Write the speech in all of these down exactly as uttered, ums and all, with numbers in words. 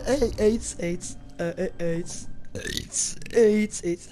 Hey, AIDS, AIDS, uh, AIDS, AIDS, AIDS, AIDS.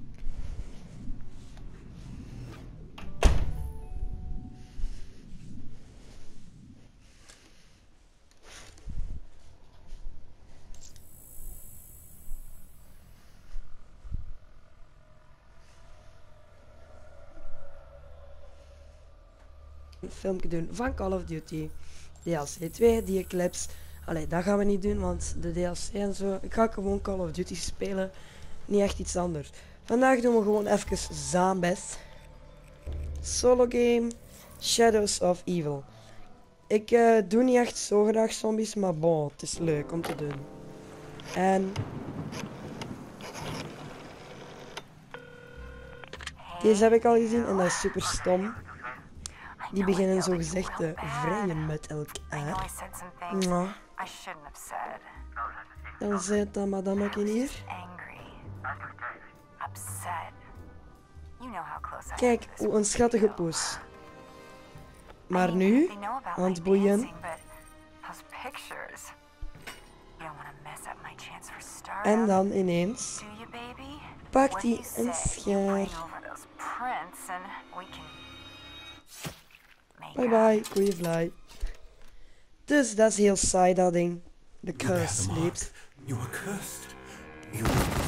Een filmpje doen van Call of Duty D L C twee, die Eclipse. Allee, dat gaan we niet doen, want de D L C en zo. Ik ga gewoon Call of Duty spelen, niet echt iets anders. Vandaag doen we gewoon even Zombies. Solo game, Shadows of Evil. Ik uh, doe niet echt zo graag zombies, maar bon, het is leuk om te doen. En... deze heb ik al gezien en dat is super stom. Die beginnen zo gezegd te vrijen met elkaar. Nou. Dan zit dat madame hier. Kijk, hoe een schattige poes. Maar nu, aan het boeien. En dan ineens pakt hij een schaar. Bye bye, koeienvlaai. Dus dat is heel saai, dat ding. De curse sleept. You are cursed. You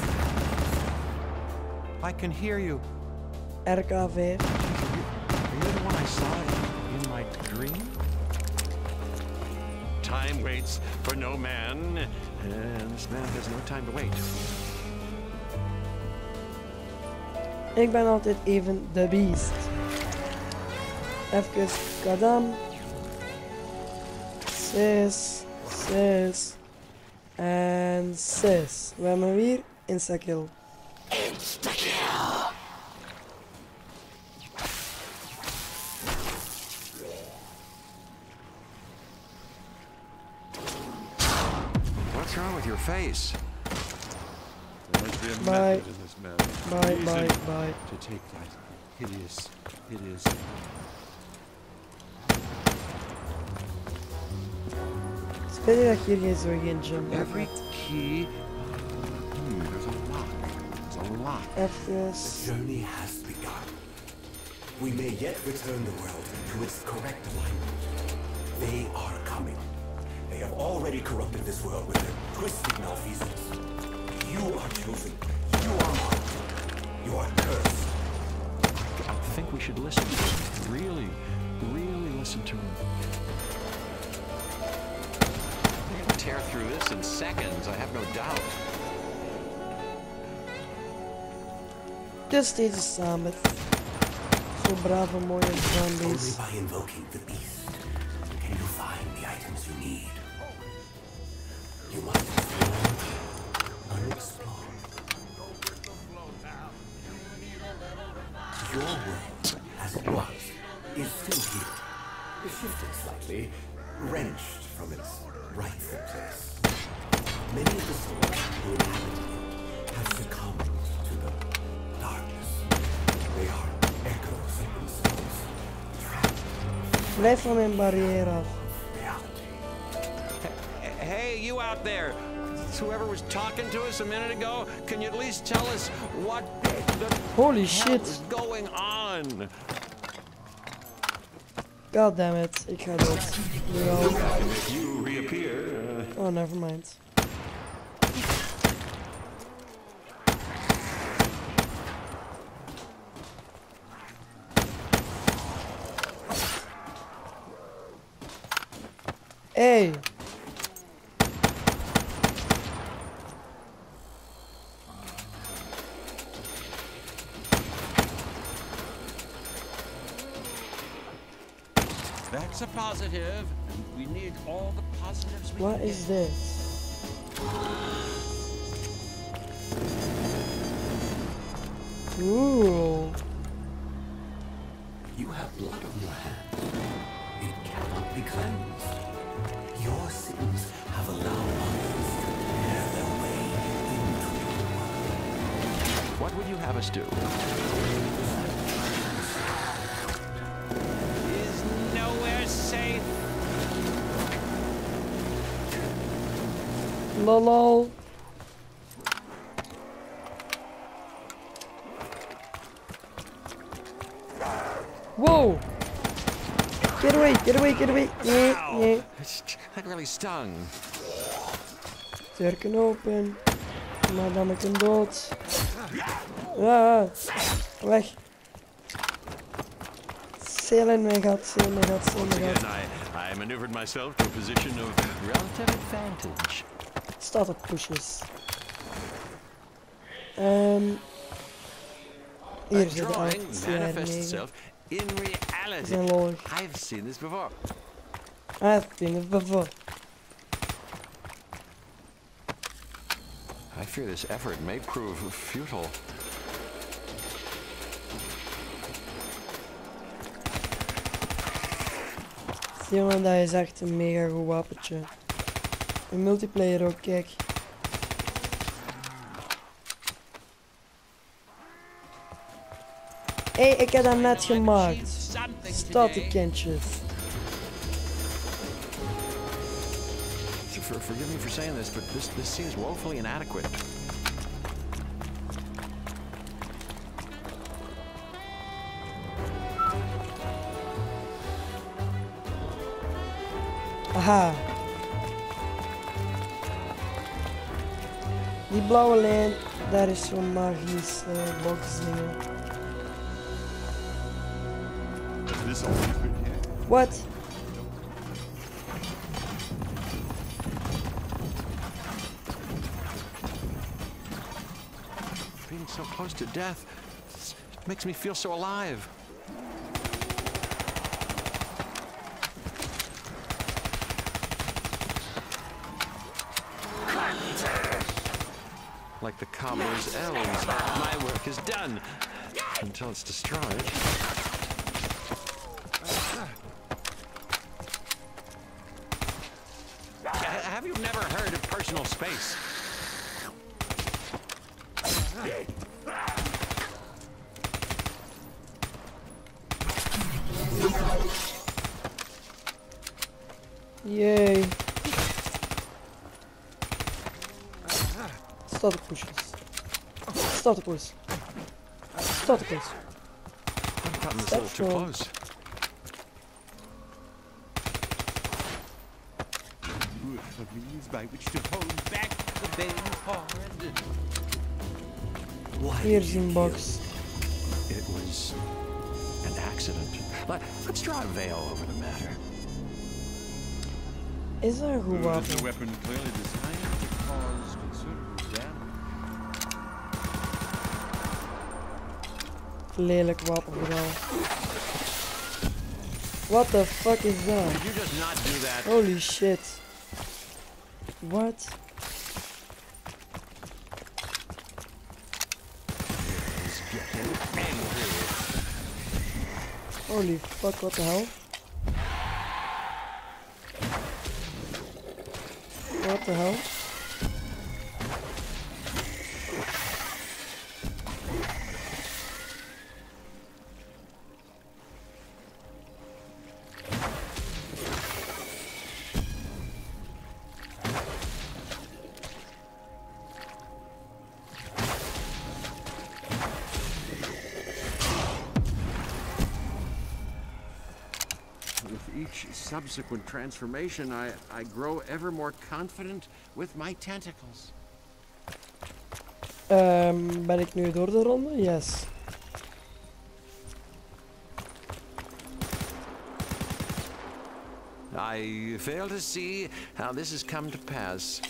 I can hear you. R K V. Are you the one I saw in my dream? Time waits for no man, and this man has no time to wait. Ik ben altijd even de beest. Even kadam. Zes. Zes. En zes. We hebben weer insta-kill. Insta-kill. What's wrong with your face? Bye. Bye, bye, bye. To take that hideous, hideous. Speel je dat hier geen zo geen jump Every key. Hmm, there's a lock. There's a lock. Even. The journey has begun. We may yet return the world to its correct alignment. They are coming. They have already corrupted this world with their twisted malfeasance. You are chosen. You are marked. You are cursed. I think we should listen to him. Really, really listen to him. We can tear through this in seconds, I have no doubt. Dus deze samen. Zo brave mooie zombies. Only by invoking the beast can you find the items you need. You must explore unexplored. Your world, as it was, is still here. Shifted slightly, wrenched from its rightful place. Many of the souls who inhabit it have succumbed to the darkness. They are echoes of themselves, trapped. Blijf van mijn barrière af. Hey, you out there! Whoever was talking to us a minute ago, can you at least tell us what the Holy hell shit. is going on? God damn it, ik ga dood. Jawel. If you reappear. Uh... Oh, never mind. Hey. That's a positive. We need all the positives we What can is get. this? Ooh. You have blood on your hands. It cannot be cleansed. Your sins have allowed others to bear their way into your world. What would you have us do? Is nowhere safe. Lolol. Wow. Get away, get away, get away. Nee, nee. That really stung. Turken open. Maar dan ik hem dood. Ah, weg. Sail in mijn gat, sail in mijn gat, sail in Once mijn gat. again, I, I maneuvered myself to a position of relative advantage. Staat op pushes. Um, hier A zit de drawing acht, manifests negen. itself in reality. Zijn lollig. I've seen this before. I've seen it before. I fear this effort may prove futile. Jongen, dat is echt een mega goed wapentje. Een multiplayer ook, kijk. Hé, hey, ik heb dat net gemaakt. Staat de kindjes. For, forgive me for saying this, but this, this seems woefully inadequate. Aha. Die blauwe lijn, daar is zo'n magisch uh, boxdingen. What? Being so close to death makes me feel so alive. Like the cobbler's elves, my work is done until it's destroyed. Have you never heard of personal space? Yay. Staat op pushes. Staat op push. Staat op push. I've gotten this a little too That's close. A means by which to hold back the bane hard. Why Hier did is you een kill? box. It was an accident. Let, let's draw a veil over the matter. Is dat een goed Good is a wapen? weapon clearly designed to cause considerable damage. Lelijk wapen vooral. What the fuck is dat? Could you just not do that? Holy shit. What? It's getting angry. Holy fuck, what the hell? What the hell? With each subsequent transformation, I, I grow ever more confident with my tentacles. Um, ben ik nu door de ronde? Yes. I fail to see how this has come to pass.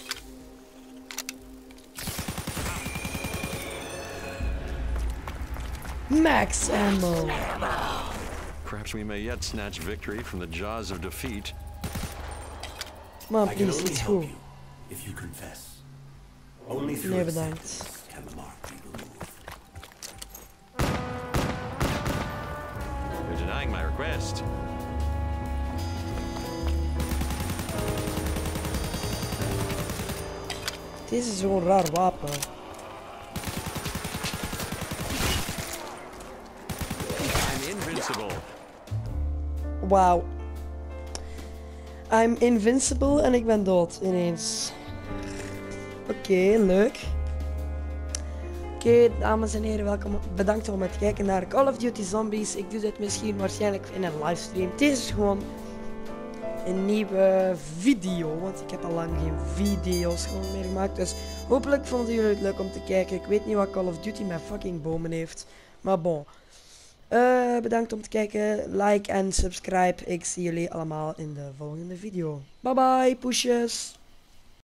Max ammo. Perhaps we may yet snatch victory from the jaws of defeat. Man, I can please, only let's help go. you if you confess. Only through Nee, acceptance bedankt. can the mark be removed. You're denying my request. Dit is zo'n raar wapen. I'm invincible. Wauw. I'm invincible en ik ben dood ineens. Oké, leuk. Oké, dames en heren, welkom. Bedankt om het kijken naar Call of Duty Zombies. Ik doe dit misschien waarschijnlijk in een livestream. Dit is gewoon een nieuwe video, want ik heb al lang geen video's gewoon meer gemaakt. Dus hopelijk vonden jullie het leuk om te kijken. Ik weet niet wat Call of Duty met fucking bomen heeft, maar bon. Uh, bedankt om te kijken, like en subscribe. Ik zie jullie allemaal in de volgende video. Bye bye, poesjes!